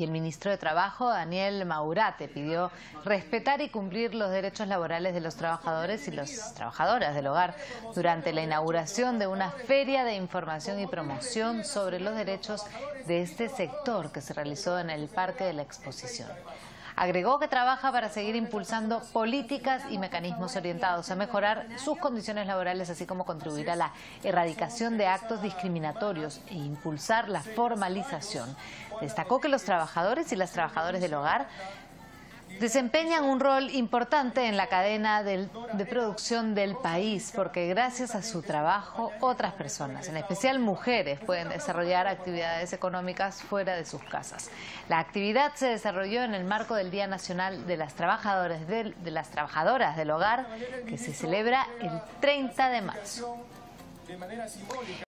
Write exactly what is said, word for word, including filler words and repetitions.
Y el ministro de Trabajo, Daniel Maurate, pidió respetar y cumplir los derechos laborales de los trabajadores y las trabajadoras del hogar durante la inauguración de una feria de información y promoción sobre los derechos de este sector que se realizó en el Parque de la Exposición. Agregó que trabaja para seguir impulsando políticas y mecanismos orientados a mejorar sus condiciones laborales, así como contribuir a la erradicación de actos discriminatorios e impulsar la formalización. Destacó que los trabajadores y las trabajadoras del hogar desempeñan un rol importante en la cadena del, de producción del país, porque gracias a su trabajo otras personas, en especial mujeres, pueden desarrollar actividades económicas fuera de sus casas. La actividad se desarrolló en el marco del Día Nacional de las Trabajadoras del, de las Trabajadoras del Hogar, que se celebra el treinta de marzo.